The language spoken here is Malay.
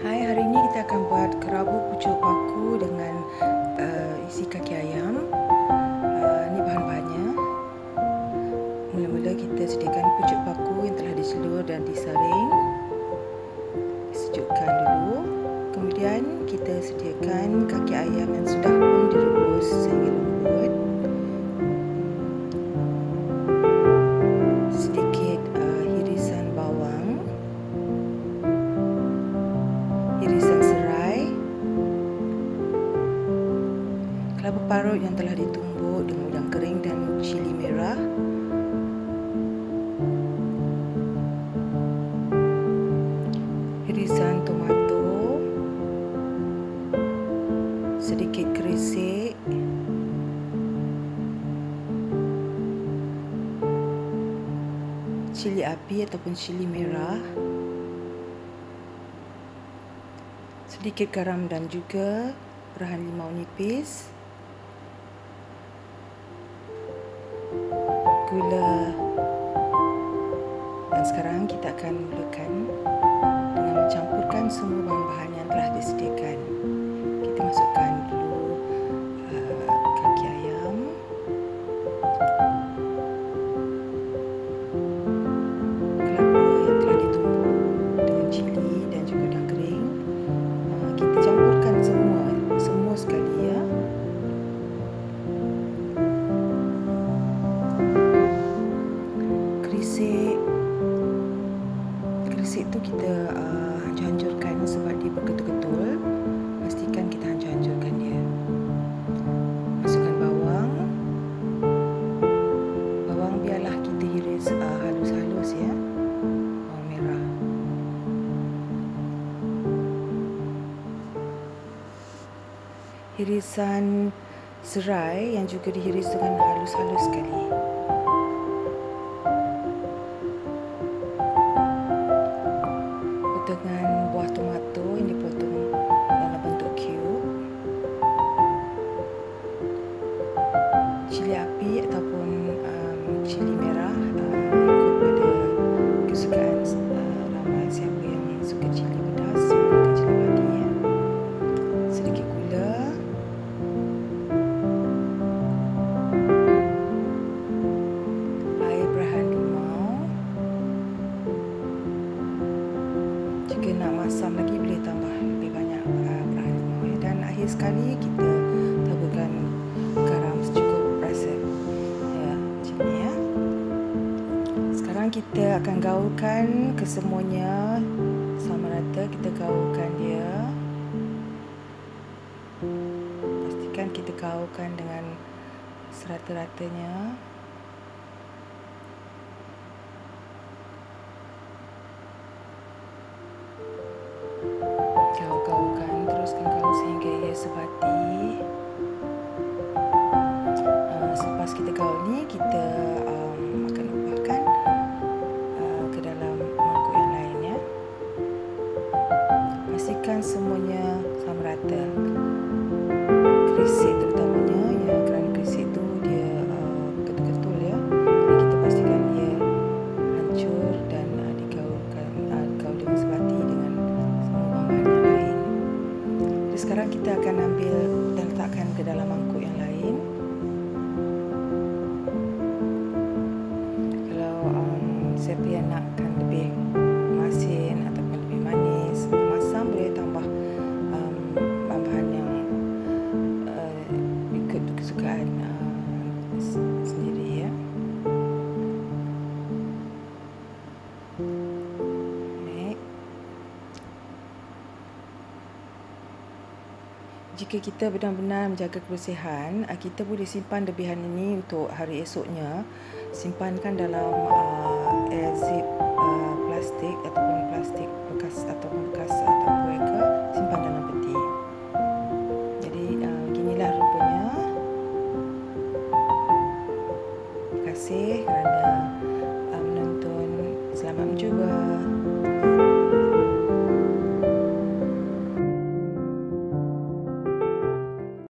Hai, hari ini kita akan buat kerabu pucuk paku dengan isi kaki ayam. Ini bahan-bahannya. Mula-mula kita sediakan pucuk paku yang telah diselur dan disaring. Disejukkan dulu. Kemudian kita sediakan kaki ayam yang sudah pun direbus sehingga lembut. Sedikit hirisan bawang, irisan serai, kelapa parut yang telah ditumbuk dengan udang kering dan cili merah, irisan tomato, sedikit kerisik, cili api ataupun cili merah, sedikit garam dan juga perahan limau nipis, gula. Dan sekarang kita akan mulakan dengan mencampurkan semua bahan-bahan yang telah disediakan. Kita masukkan dulu kaki ayam, kelapa yang telah ditumbuk dengan cili dan juga udang kering. Kita campurkan semua sekali ya. Kerisik tu kita hancur-hancurkan sebab dia berketul-ketul. Pastikan kita hancur-hancurkan dia. Masukkan bawang. Bawang biarlah kita iris halus-halus ya. Bawang merah. Irisan serai yang juga diiris dengan halus-halus sekali. Potongan buah tomato yang dipotong dalam bentuk cube. Cili api ataupun cili merah ikut pada kesukaan ramai siapa yang suka cili pedas, menggunakan cili padi ya. Sedikit gula, air perahan limau. Jika nak masam lagi boleh tambah lebih banyak perahan limau ya. Dan akhir sekali kita taburkan garam secukup rasa ya, macam ni ya. Sekarang kita akan gaulkan kesemuanya sama rata. Kita gaulkan dia. Pastikan kita gaulkan dengan serata-ratanya. Gaul-gaulkan, teruskan gaul sehingga ia sebati. Selepas kita gaul ni, kita akan ubahkan ke dalam mangkuk yang lain ya. Pastikan semuanya sama rata. Kerisik terutamanya ya, kerana kerisik tu dia ketul-ketul ya. Jadi kita pastikan dia hancur dan digaulkan gaul dengan sebati dengan semua bahan-bahan yang lain. Jadi sekarang kita akan ambil dan letakkan ke dalam mangkuk yang lain. Kalau siapa yang nakkan lebih masin ataupun lebih manis, masam, boleh tambah bahan-bahan yang ikut kesukaan sendiri ya. Baik. Jika kita benar-benar menjaga kebersihan, kita boleh simpan lebihan ini untuk hari esoknya. Simpankan dalam airzip plastik ataupun plastik bekas ataupun bekas Tupperware ke, simpan dalam peti. Jadi beginilah rupanya. Terima kasih kerana menonton. Selamat mencuba.